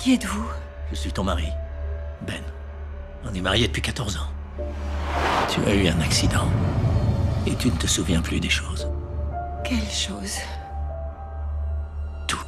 Qui êtes-vous? Je suis ton mari, Ben. On est mariés depuis 14 ans. Tu as eu un accident. Et tu ne te souviens plus des choses. Quelle chose? Tout.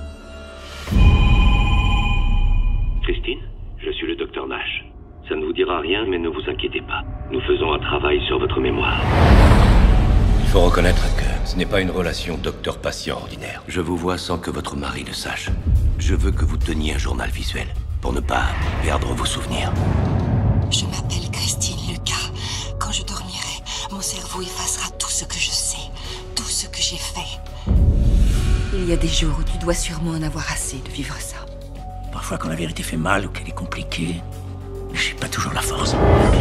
Christine, je suis le docteur Nash. Ça ne vous dira rien, mais ne vous inquiétez pas. Nous faisons un travail sur votre mémoire. Il faut reconnaître que ce n'est pas une relation docteur-patient ordinaire. Je vous vois sans que votre mari le sache. Je veux que vous teniez un journal visuel, pour ne pas perdre vos souvenirs. Je m'appelle Christine Lucas. Quand je dormirai, mon cerveau effacera tout ce que je sais, tout ce que j'ai fait. Il y a des jours où tu dois sûrement en avoir assez de vivre ça. Parfois, quand la vérité fait mal ou qu'elle est compliquée, j'ai pas toujours la force.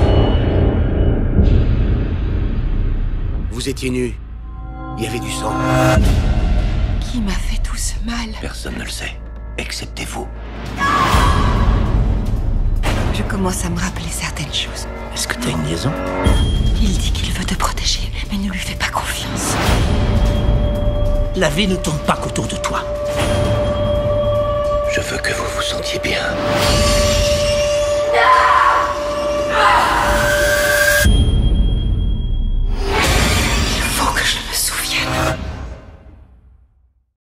Vous étiez nus. Il y avait du sang. Qui m'a fait tout ce mal? Personne ne le sait, excepté vous. Je commence à me rappeler certaines choses. Est-ce que t'as une liaison? Il dit qu'il veut te protéger, mais ne lui fais pas confiance. La vie ne tourne pas qu'autour de toi. Je veux que vous vous sentiez bien.